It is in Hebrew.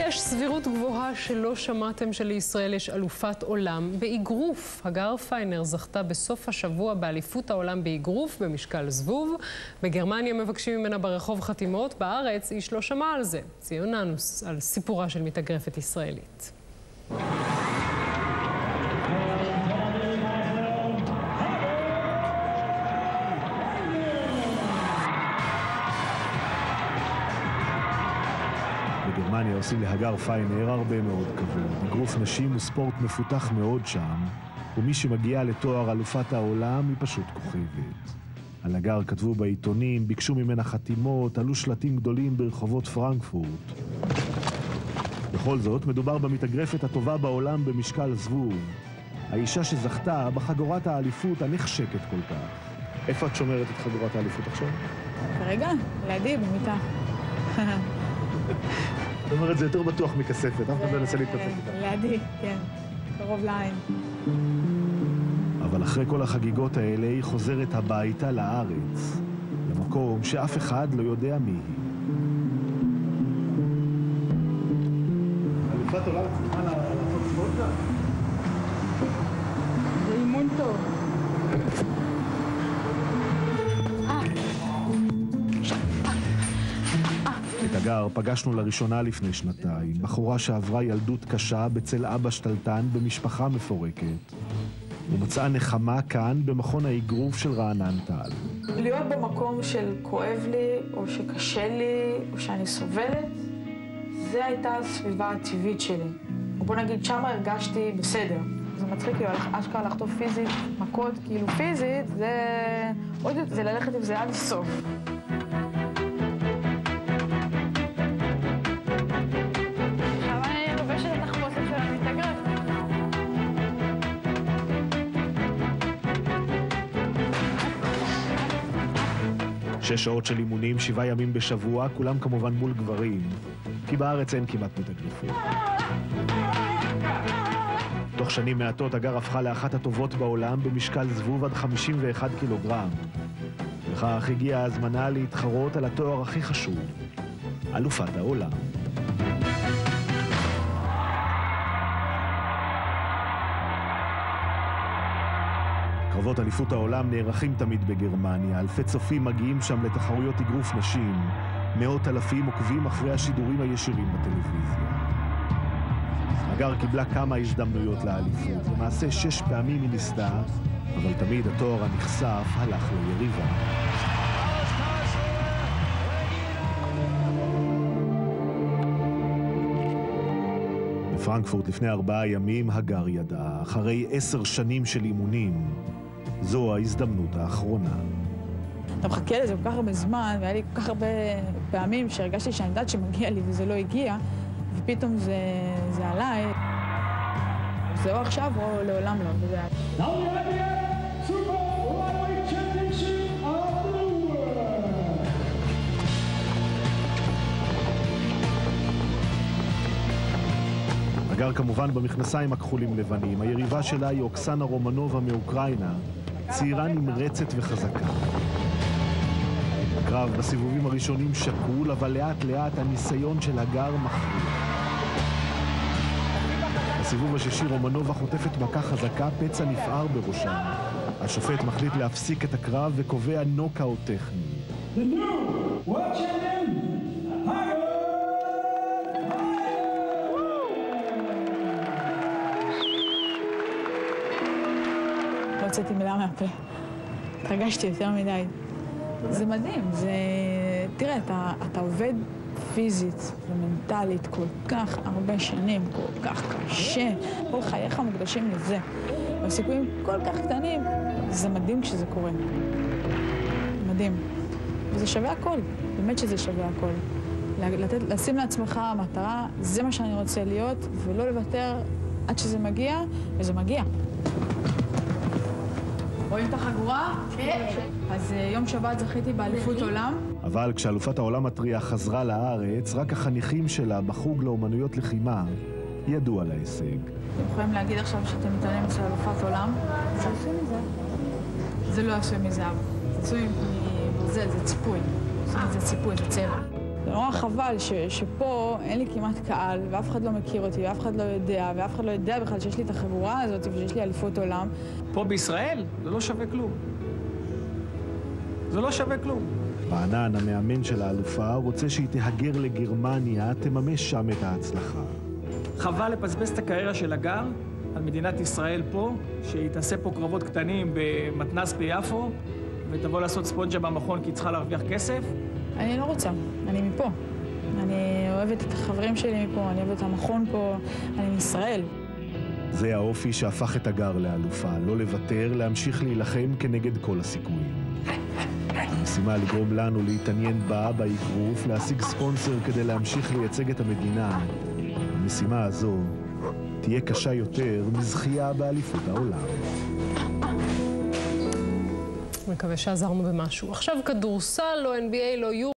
יש סבירות גבוהה שלא שמעתם שלישראל יש אלופת עולם באגרוף. הגר פיינר זכתה בסוף השבוע באליפות העולם באגרוף במשקל זבוב. בגרמניה מבקשים ממנה ברחוב חתימות, בארץ איש לא שמע על זה. ציון נאנוס על סיפורה של מתאגרפת ישראלית. בגרמניה עושים להגר פיינר הרבה מאוד כבוד. אגרוף נשים הוא ספורט מפותח מאוד שם, ומי שמגיעה לתואר אלופת העולם היא פשוט כוכבת. על הגר כתבו בעיתונים, ביקשו ממנה חתימות, עלו שלטים גדולים ברחובות פרנקפורט. בכל זאת, מדובר במתאגרפת הטובה בעולם במשקל זבוב. האישה שזכתה בחגורת האליפות הנחשקת כל כך. איפה את שומרת את חגורת האליפות עכשיו? כרגע, לידי, במיטה. זאת אומרת, זה יותר בטוח מכספת, אף אחד לא נסה להתפתח איתה. לידי, כן, קרוב לעין. אבל אחרי כל החגיגות האלה היא חוזרת הביתה לארץ, למקום שאף אחד לא יודע מי היא. אלופת עולם צריכה לעשות ספורט כאן? זה אימון טוב. את הגר פגשנו לראשונה לפני שנתיים, בחורה שעברה ילדות קשה בצל אבא שתלטן במשפחה מפורקת. ומצאה נחמה כאן במכון האגרוף של רענן טל. להיות במקום של כואב לי, או שקשה לי, או שאני סובלת, זה הייתה הסביבה הטבעית שלי. בוא נגיד, שמה הרגשתי בסדר. זה מצחיק, כאילו, אשכרה לחטוף פיזית, מכות, כאילו פיזית, זה ללכת עם זה עד הסוף. שש שעות של אימונים, 7 ימים בשבוע, כולם כמובן מול גברים, כי בארץ אין כמעט מתאגרפות. תוך שנים מעטות הגר הפכה לאחת הטובות בעולם במשקל זבוב עד 51 קילוגרם. וכך הגיעה הזמנה להתחרות על התואר הכי חשוב, אלופת העולם. קרבות אליפות העולם נערכים תמיד בגרמניה, אלפי צופים מגיעים שם לתחרויות אגרוף נשים, מאות אלפים עוקבים אחרי השידורים הישירים בטלוויזיה. הגר קיבלה כמה הזדמנויות לאליפות, למעשה 6 פעמים היא ניסתה, אבל תמיד התואר הנחשף הלך ליריבה. בפרנקפורט לפני 4 ימים הגר ידעה, אחרי 10 שנים של אימונים, זו ההזדמנות האחרונה. אתה מחכה לזה כל כך הרבה זמן, והיה לי כל כך הרבה פעמים שהרגשתי שאני יודעת שמגיע לי וזה לא הגיע, ופתאום זה עליי. זה או עכשיו או לעולם לא, וזה היה. הגר כמובן במכנסיים הכחולים לבנים, היריבה שלה היא אוקסנה רומנובה מאוקראינה, צעירה נמרצת וחזקה. הקרב בסיבובים הראשונים שקול, אבל לאט לאט הניסיון של הגר מכריע. בסיבוב השישי רומנובה חוטפת מכה חזקה, פצע נפער בראשה. השופט מחליט להפסיק את הקרב וקובע נוקאוט טכני. לא הוצאתי מילה מהפה. התרגשתי יותר מדי. זה מדהים, תראה, אתה עובד פיזית ומנטלית כל כך הרבה שנים, כל כך קשה, כל חייך מוקדשים לזה. והסיכויים כל כך קטנים, זה מדהים כשזה קורה. מדהים. וזה שווה הכל, באמת שזה שווה הכל. לשים לעצמך מטרה, זה מה שאני רוצה להיות, ולא לוותר עד שזה מגיע, וזה מגיע. רואים את החגורה? כן. אז יום שבת זכיתי באליפות עולם. אבל כשאלופת העולם הטריה חזרה לארץ, רק החניכים שלה בחוג לאומנויות לחימה ידעו על ההישג. אתם יכולים להגיד עכשיו שאתם מתעלמים של אלופת עולם? זה עשוי מזהב. זה לא עשוי מזהב. זה עשוי מברזל, זה ציפוי. זה ציפוי, זה צבע. זה נורא חבל שפה אין לי כמעט קהל, ואף אחד לא מכיר אותי, ואף אחד לא יודע, ואף אחד לא יודע בכלל שיש לי את החבורה הזאת ושיש לי אליפות עולם. פה בישראל זה לא שווה כלום. זה לא שווה כלום. רענן, המאמן של האלופה, רוצה שהיא תהגר לגרמניה, תממש שם את ההצלחה. חבל לפספס את הקריירה של הגר על מדינת ישראל פה, שהיא תעשה פה קרבות קטנים במתנ"ס ביפו, ותבוא לעשות ספונג'ה במכון כי היא צריכה להרוויח כסף. אני לא רוצה, אני מפה. אני אוהבת את החברים שלי מפה, אני אוהבת את המכון פה, אני מישראל. זה האופי שהפך את הגר לאלופה, לא לוותר, להמשיך להילחם כנגד כל הסיכויים. המשימה לגרום לנו להתעניין בה, באגרוף, להשיג ספונסר כדי להמשיך לייצג את המדינה. המשימה הזו תהיה קשה יותר מזכייה באליפות העולם. מקווה שעזרנו במשהו. עכשיו כדורסל, לא NBA, לא יורו.